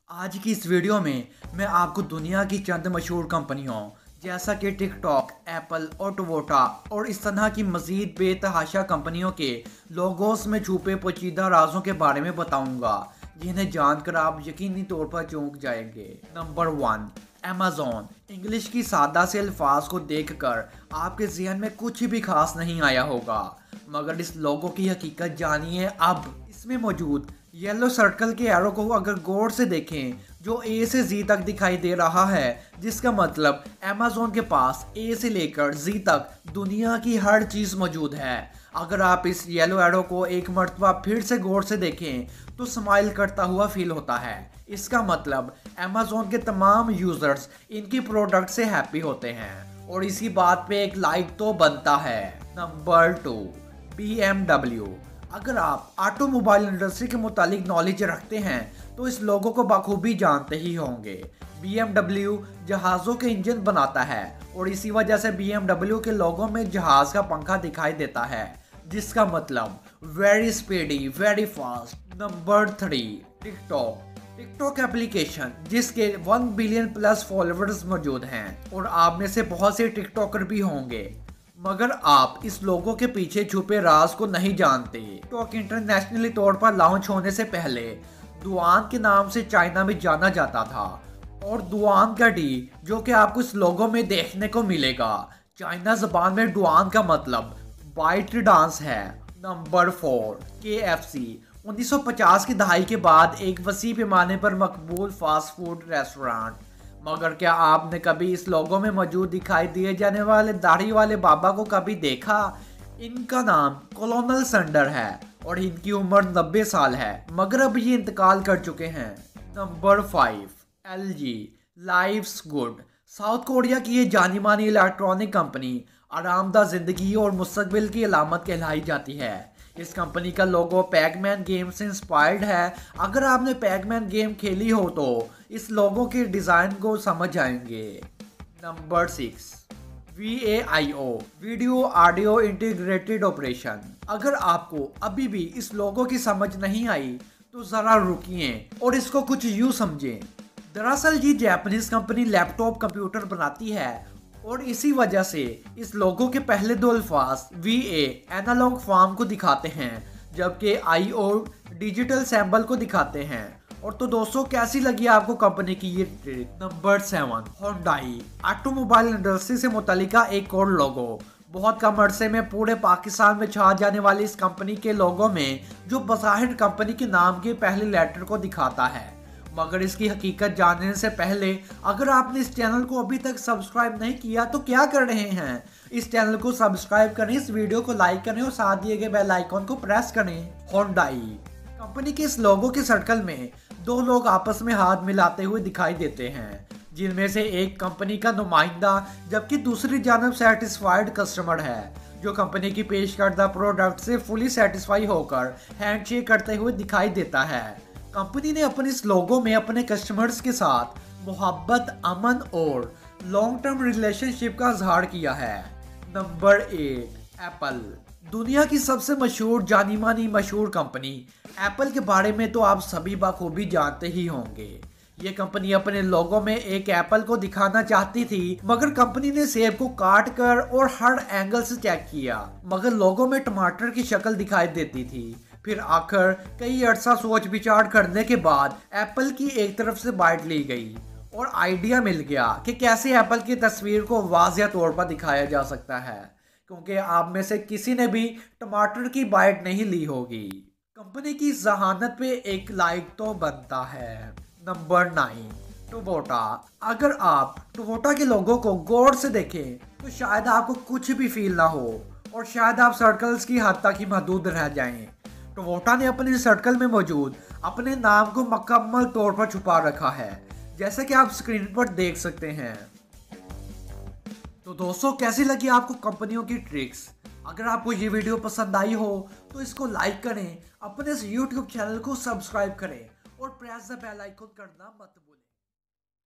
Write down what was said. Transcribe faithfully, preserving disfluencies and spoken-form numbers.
आज की इस वीडियो में मैं आपको दुनिया की चंद मशहूर कंपनियों जैसा कि टिकटॉक, एप्पल और टोयोटा और इस तरह की मजीद बेतहाशा कंपनियों के लोगोस में छुपे पेचीदा राजों के बारे में बताऊंगा, जिन्हें जानकर आप यकीनी तौर पर चौंक जाएंगे। Number one, Amazon. इंग्लिश की सादा से अल्फाज को देखकर आपके जहन में कुछ भी खास नहीं आया होगा, मगर इस लोगो की हकीकत जानिए अब। इसमें मौजूद येलो सर्कल के एरो को अगर गौर से देखें, जो ए से जी तक दिखाई दे रहा है, जिसका मतलब अमेज़न के पास ए से लेकर जी तक दुनिया की हर चीज़ मौजूद है। अगर आप इस येलो एरो को एक मर्तबा फिर से गौर से देखें तो स्माइल करता हुआ फील होता है। इसका मतलब अमेज़न के तमाम यूजर्स इनकी प्रोडक्ट से हैप्पी होते हैं और इसी बात पे एक लाइक तो बनता है। Number two, B M W. अगर आप ऑटोमोबाइल इंडस्ट्री के मुतालिक नॉलेज रखते हैं तो इस लोगों को बखूबी जानते ही होंगे। बी एम डब्ल्यू जहाज़ों के इंजन बनाता है और इसी वजह से बी एम डब्ल्यू के लोगों में जहाज़ का पंखा दिखाई देता है, जिसका मतलब very speedy, very fast. Number three, TikTok. TikTok application जिसके वन बिलियन प्लस फॉलोअर्स मौजूद हैं और आप में से बहुत से टिकटॉकर भी होंगे, मगर आप इस लोगों के पीछे छुपे राज को नहीं जानते। टिकटॉक इंटरनेशनली तौर पर लॉन्च होने से पहले दुआन के नाम से चाइना में जाना जाता था और दुआन का डी जो कि आपको इस लोगों में देखने को मिलेगा, चाइना जबान में डुआन का मतलब बाइट डांस है। Number four, K F C. उन्नीस सौ पचास की दहाई के बाद एक वसी पैमाने पर मकबूल फास्ट फूड रेस्टोरेंट, मगर क्या आपने कभी इस लोगों में मौजूद दिखाई दिए जाने वाले दाढ़ी वाले बाबा को कभी देखा? इनका नाम कॉलोनल सैंडर है और इनकी उम्र नब्बे साल है, मगर अब ये इंतकाल कर चुके हैं। Number five, L G. Life's good. South Korea की ये जानी मानी इलेक्ट्रॉनिक कंपनी आरामदा जिंदगी और मुस्तकबिल की अलामत कहलाई जाती है। इस कंपनी का लोगो पैकमैन गेम से इंस्पायर्ड है। अगर आपने पैकमैन गेम खेली हो तो इस लोगो के डिज़ाइन को समझ आएंगे। Number six, V A I O. Video audio integrated operation. अगर आपको अभी भी इस लोगो की समझ नहीं आई तो ज़रा रुकिए और इसको कुछ यूँ समझें। दरअसल ये जापानीज कंपनी लैपटॉप कंप्यूटर बनाती है और इसी वजह से इस लोगो के पहले दो अल्फाज वी ए एनालॉग फॉर्म को दिखाते हैं, जबकि आई ओ डिजिटल सैम्बल को दिखाते हैं। और तो दोस्तों, कैसी लगी आपको कंपनी की ये trick? Number seven, Hyundai. Automobile industry से मुतल्लिका एक और लोगो। बहुत कम अरसे में पूरे पाकिस्तान में छा जाने वाली इस कंपनी के लोगों में जो बज़ाहिर कंपनी के नाम के पहले लेटर को दिखाता है, मगर इसकी हकीकत जानने से पहले अगर आपने इस चैनल को अभी तक सब्सक्राइब नहीं किया तो क्या कर रहे हैं? इस चैनल को सब्सक्राइब करें, इस वीडियो को लाइक करें और साथ दिए गए बेल आइकॉन को प्रेस करें। होंडाई कंपनी के इस लोगो के सर्कल में दो लोग आपस में हाथ मिलाते हुए दिखाई देते हैं, जिनमें से एक कंपनी का नुमाइंदा जबकि दूसरी जानब सेटिस्फाइड कस्टमर है, जो कंपनी की पेश करदा प्रोडक्ट से फुली सेटिस्फाई होकर हैंडशेक करते हुए दिखाई देता है। कंपनी ने अपने इस लोगो में अपने कस्टमर्स के साथ मोहब्बत, अमन और लॉन्ग टर्म रिलेशनशिप का इजहार किया है। Number eight, Apple. दुनिया की सबसे मशहूर जानी मानी मशहूर कंपनी एप्पल के बारे में तो आप सभी बखूबी जानते ही होंगे। ये कंपनी अपने लोगो में एक एप्पल को दिखाना चाहती थी, मगर कंपनी ने सेब को काट कर और हर एंगल से चेक किया, मगर लोगो में टमाटर की शक्ल दिखाई देती थी। फिर आखिर कई अरसा सोच विचार करने के बाद एप्पल की एक तरफ से बाइट ली गई और आइडिया मिल गया कि कैसे एप्पल की तस्वीर को वाज़िया तौर पर दिखाया जा सकता है, क्योंकि आप में से किसी ने भी टमाटर की बाइट नहीं ली होगी। कंपनी की जहानत पे एक लाइक तो बनता है। Number nine, Toyota. अगर आप टोयोटा के लोगों को गौर से देखें तो शायद आपको कुछ भी फील ना हो और शायद आप सर्कल्स की हद तक ही महदूद रह जाएं। टोयोटा ने अपने सर्कल में मौजूद अपने नाम को मुकम्मल तौर पर छुपा रखा है, जैसे कि आप स्क्रीन पर देख सकते हैं। तो दोस्तों, कैसी लगी आपको कंपनियों की ट्रिक्स? अगर आपको ये वीडियो पसंद आई हो तो इसको लाइक करें, अपने इस यूट्यूब चैनल को सब्सक्राइब करें और प्रेस द बेल आइकन करना मत भूलें।